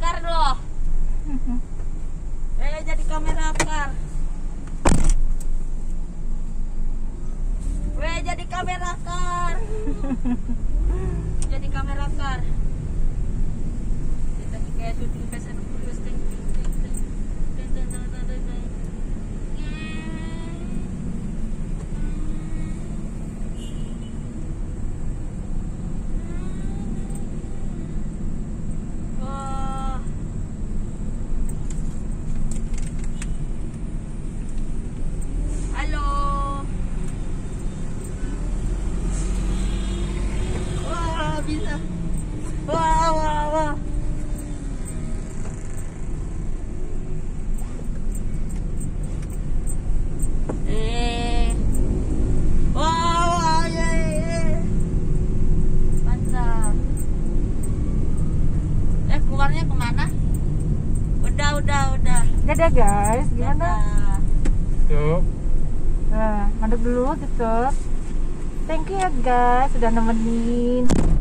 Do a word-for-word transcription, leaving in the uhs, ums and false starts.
kar loh. Eh jadi kamera kar. Weh jadi kamera kar. Jadi kamera kar. Kita kayak syuting fashion terus ting ting ting ting ting ting ting ting ting. Wah. Halo. Wah, bisa. Wah, wah, wah. Eh. Wah, wah, ye, ye. Mantap. Eh, keluarnya kemana? Udah, udah, udah. Dadah guys, gimana? Dadah. Tuh. Nah, mandek dulu tutup. Thank you ya guys sudah nemenin.